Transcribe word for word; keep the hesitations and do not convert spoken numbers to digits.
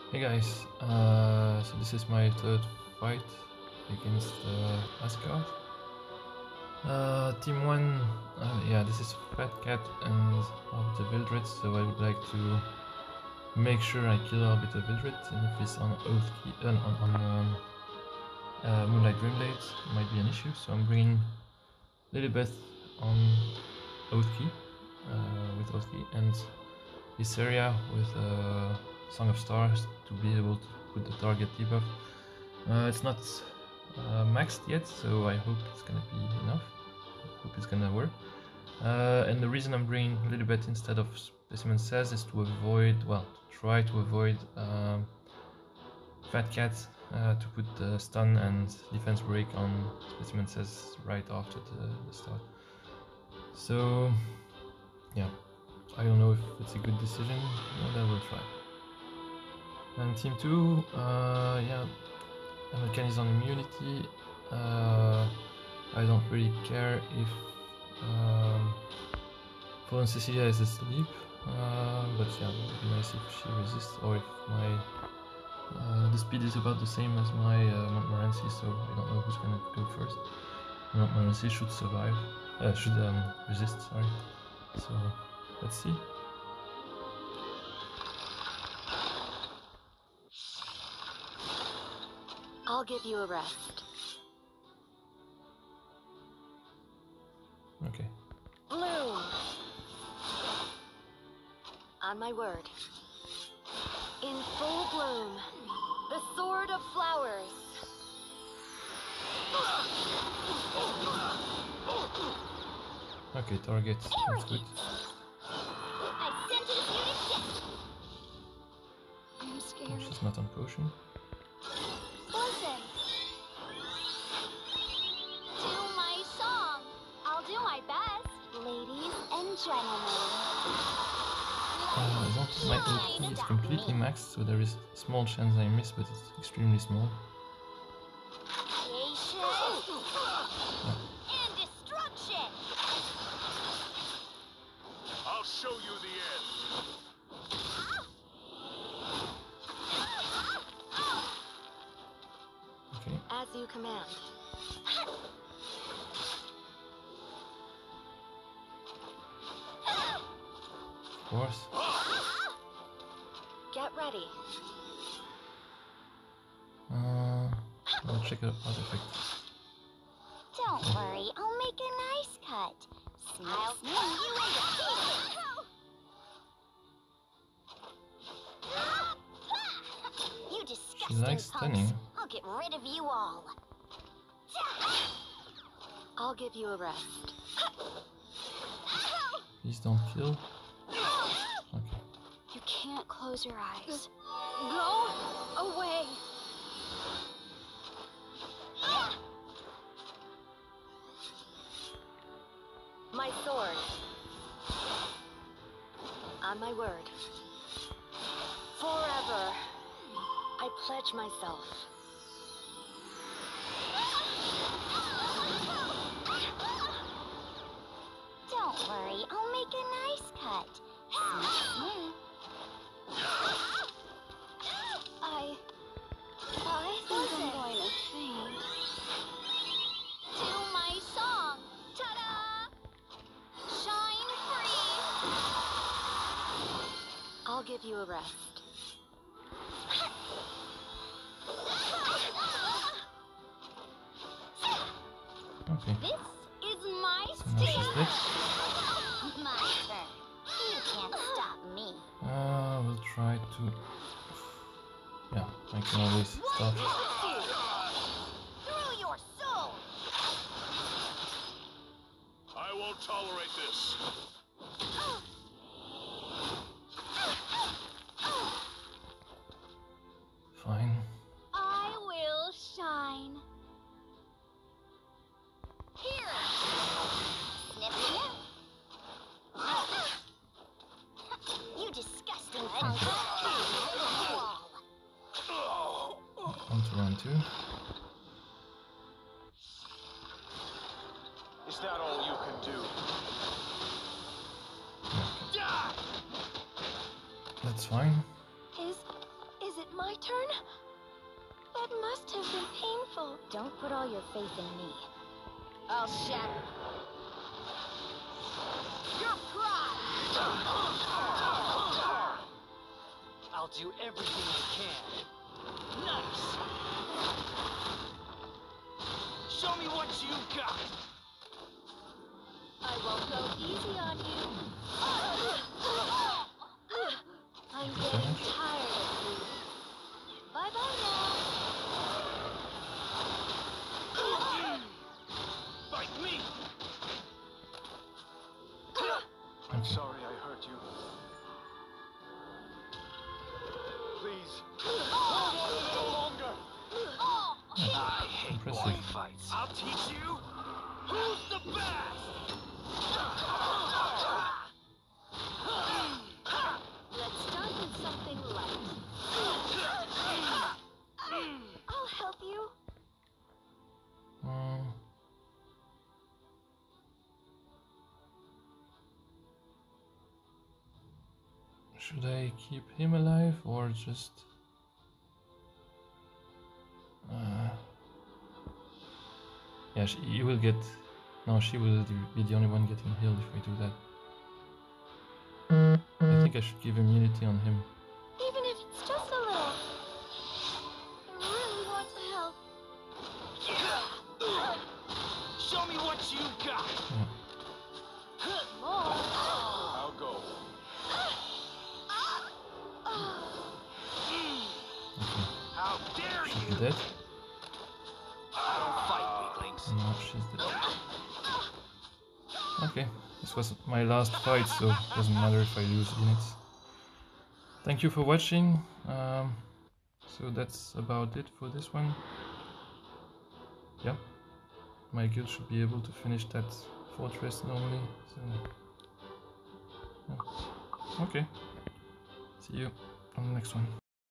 Hey guys, uh, so this is my third fight against uh, Asgard. Uh, team one, uh, yeah, this is Fat Cat and Orbiter Vildred, so I would like to make sure I kill Orbiter Vildred, and if he's on Oath Key, uh, on, on um, uh, Moonlight Dreamblade, it might be an issue, so I'm bringing Lilibeth on Oath Key, uh, with Oath Key, and Visceria with uh, Song of Stars to be able to put the target debuff. Uh, it's not uh, maxed yet, so I hope it's gonna be enough. I hope it's gonna work. Uh, and the reason I'm bringing a little bit instead of Specimen Says is to avoid, well, to try to avoid um, Fat Cat uh, to put the stun and defense break on Specimen Says right after the, the start. So, yeah. I don't know if it's a good decision, but I will try. And team two, uh, yeah, American is on immunity. Uh, I don't really care if um, Fallen Cecilia is asleep, uh, but yeah, it would be nice if she resists, or if my uh, the speed is about the same as my uh, Montmorency, so I don't know who's gonna go first. Montmorency should survive, uh, should um, resist, sorry. So let's see. I'll give you a rest. Okay. Bloom! On my word. In full bloom, the Sword of Flowers. Okay, target, that's good. I sentence you to death. I'm scared. She's not on potion. Listen. Do my song. I'll do my best. Ladies and gentlemen. Uh, I don't think my A P is completely maxed, so there is a small chance I miss, but it's extremely small. Creation and destruction. I'll show you the end. Okay. As you command. Of course. Get ready. Uh, I'll check out other effects. Don't worry, I'll make a nice cut. I'll sting you into pieces. You She disgusting likes punks. stunning. I'll get rid of you all. I'll give you a rest. Please don't kill. Okay. You can't close your eyes. Go away. My sword. On my word. Forever. I pledge myself. Don't worry, I'll make a nice cut. Smooth, smooth. I... I think I'm going to faint. Do my song. Ta-da! Shine free. I'll give you a rest. Okay. This is my So now she's stand. dead. My turn. You can't stop me. Uh, we'll try to... Yeah, I can always stop. Through your soul. I won't tolerate this. Fine. I will shine. Here. Snip, snip. You disgusting punk. On to round two. Is that all you can do? That's fine. Is is it My turn? That must have been painful. Don't put all your faith in me. I'll shatter your pride! I'll do everything I can. Nice! Show me what you got! I won't go easy on you. I'm getting tired of you. Bye-bye now. Fight me! I'm Okay. sorry I hurt you. Please, hold on a little longer. I hate Impressive. boring fights. I'll teach you who's the best! Let's start with something light. I'll help you. Um, should I keep him alive or just? Uh, yeah, she, he will get. No, she will be the only one getting healed if we do that. I think I should give immunity on him. Even if it's just a little. I really want to help. Show me what you got! Yeah. More. I'll go. Okay. How dare She's you! dead. Don't fight, weaklings. No, she's dead. Okay, this was my last fight, so it doesn't matter if I lose units. Thank you for watching. Um, so that's about it for this one. Yeah, my guild should be able to finish that fortress normally. So, yeah. Okay, see you on the next one.